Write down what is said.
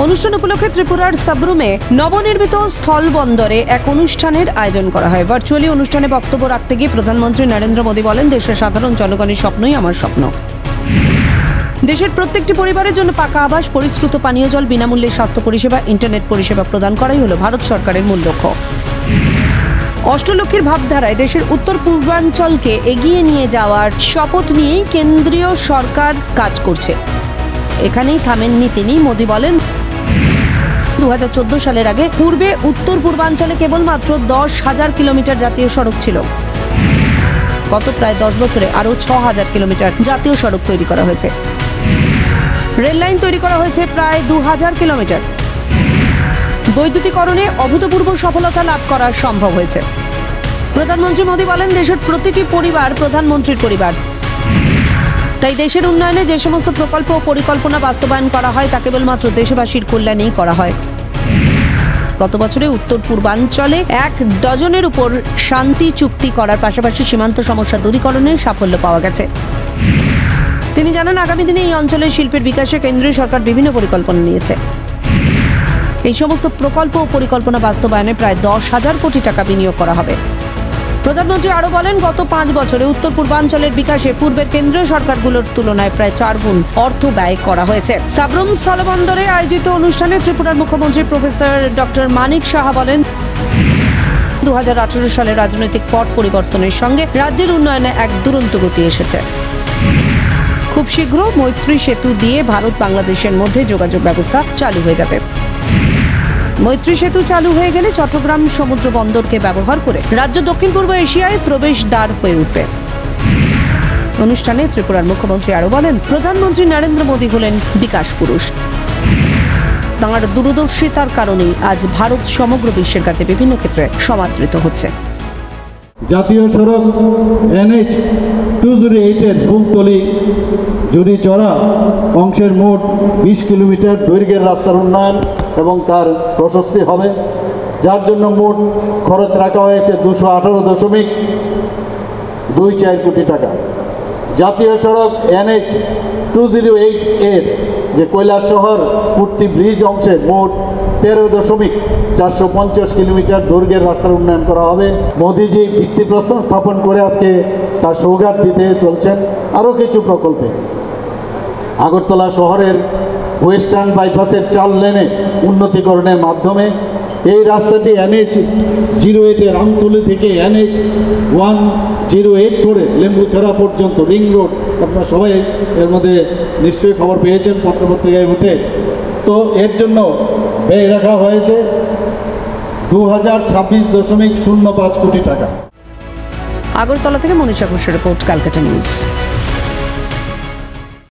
অনুষ্ঠান উপলক্ষে ত্রিপুরার সাবরুমে নবনির্মিত স্থল বন্দরে এক অনুষ্ঠানের আয়োজন করা হয়। ভার্চুয়ালি অনুষ্ঠানে বক্তব্য রাখতে গিয়ে প্রধানমন্ত্রী নরেন্দ্র মোদী বলেন, দেশের সাধারণ জনগণের স্বপ্নই আমার স্বপ্ন। দেশের প্রত্যেকটি পরিবারের জন্য পাকা আবাস, পরিশ্রুত পানীয় জল, বিনামূল্যে স্বাস্থ্য পরিষেবা, ইন্টারনেট পরিষেবা প্রদান করাই হলো ভারত সরকারের মূল লক্ষ্য। অষ্টলক্ষীর ভাবধারায় দেশের উত্তর পূর্বাঞ্চলকে এগিয়ে নিয়ে যাওয়ার শপথ নিয়েই কেন্দ্রীয় সরকার কাজ করছে। এখানেই থামেননি তিনি। মোদী বলেন, 2014 সালের আগে পূর্বে উত্তর পূর্বাঞ্চলে কেবলমাত্র 10,000 কিলোমিটার জাতীয় সড়ক ছিল। গত প্রায় 10 বছরে আরও 6,000 কিলোমিটার জাতীয় সড়ক তৈরি করা হয়েছে। রেল লাইন তৈরি করা হয়েছে প্রায় 2,000 কিলোমিটার। বৈদ্যুতিকরণে অভূতপূর্ব সফলতা লাভ করা সম্ভব হয়েছে। প্রধানমন্ত্রী মোদী বলেন, দেশের প্রতিটি পরিবার প্রধানমন্ত্রীর পরিবার। তাই দেশের উন্নয়নে যে সমস্ত প্রকল্প ও পরিকল্পনা বাস্তবায়ন করা হয় তা কেবলমাত্র দেশবাসীর কল্যাণেই করা হয়। গত বছরে উত্তর পূর্বাঞ্চলে 1 ডজনের উপর শান্তি চুক্তি করার পাশাপাশি সীমান্ত সমস্যা দূরীকরণে সাফল্য পাওয়া গেছে। তিনি জানান, আগামী দিনে এই অঞ্চলের শিল্পের বিকাশে কেন্দ্রীয় সরকার বিভিন্ন পরিকল্পনা নিয়েছে। এই সমস্ত প্রকল্প ও পরিকল্পনা বাস্তবায়নে প্রায় 10,000 কোটি টাকা বিনিয়োগ করা হবে। প্রধানমন্ত্রী আরও বলেন, গত 5 বছরে উত্তর পূর্বাঞ্চলের বিকাশে পূর্বের কেন্দ্রীয় সরকারগুলোর তুলনায় প্রায় 4 গুণ অর্থ ব্যয় করা হয়েছে। সাবরুম স্থলবন্দরে আয়োজিত অনুষ্ঠানে ত্রিপুরার মুখ্যমন্ত্রী প্রফেসর ডক্টর মানিক সাহা বলেন, 2018 সালে রাজনৈতিক পট পরিবর্তনের সঙ্গে রাজ্যের উন্নয়নে এক দুরন্ত গতি এসেছে। খুব শীঘ্র মৈত্রী সেতু দিয়ে ভারত বাংলাদেশের মধ্যে যোগাযোগ ব্যবস্থা চালু হয়ে যাবে। মৈত্রী সেতু চালু হয়ে গেলে চট্টগ্রাম সমুদ্র বন্দরকে ব্যবহার করে রাজ্য দক্ষিণ পূর্ব এশিয়ায় প্রবেশ দ্বার হয়ে উঠবে। অনুষ্ঠানে ত্রিপুরার মুখ্যমন্ত্রী আরও বলেন, প্রধানমন্ত্রী নরেন্দ্র মোদী হলেন বিকাশ পুরুষ। তাঁর দূরদর্শিতার কারণেই আজ ভারত সমগ্র বিশ্বের কাছে বিভিন্ন ক্ষেত্রে সমাদৃত হচ্ছে। জাতীয় সড়ক NH 208-এর ফুলতলি জুড়ি চড়া অংশের মোট 20 কিলোমিটার দৈর্ঘ্যের রাস্তার উন্নয়ন এবং তার প্রশস্তি হবে, যার জন্য মোট খরচ রাখা হয়েছে 218.24 কোটি টাকা। জাতীয় সড়ক NH 208-এর যে কৈলাসহর পূর্তি ব্রিজ অংশে মোট 13.450 কিলোমিটার দৈর্ঘ্যের রাস্তার উন্নয়ন করা হবে। মোদীজি ভিত্তিপ্রস্তর স্থাপন করে আজকে তার সৌগাত দিতে চলছেন আরও কিছু প্রকল্পে। আগরতলা শহরের ওয়েস্টার্ন বাইপাসের 4 লেনে উন্নতিকরণের মাধ্যমে এই রাস্তাটি NH 08-এর আমতলী থেকে NH 1084 করে লেম্বুছড়া পর্যন্ত রিং রোড, আপনারা সবাই এর মধ্যে নিশ্চয়ই খবর পেয়েছেন পত্রপত্রিকায় উঠে। তো এর জন্য ব্যয় রাখা হয়েছে 2026.05 কোটি টাকা। আগরতলা থেকে মনীষা ঘোষের রিপোর্ট, ক্যালকাটা নিউজ।